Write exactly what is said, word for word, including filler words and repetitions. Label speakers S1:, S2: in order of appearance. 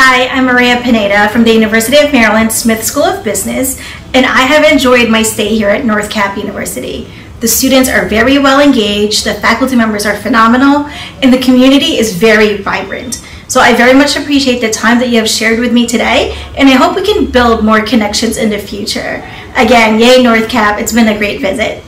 S1: Hi, I'm Maria Pineda from the University of Maryland Smith School of Business, and I have enjoyed my stay here at North Cap University. The students are very well engaged, the faculty members are phenomenal, and the community is very vibrant. So I very much appreciate the time that you have shared with me today, and I hope we can build more connections in the future. Again, yay North Cap, it's been a great visit.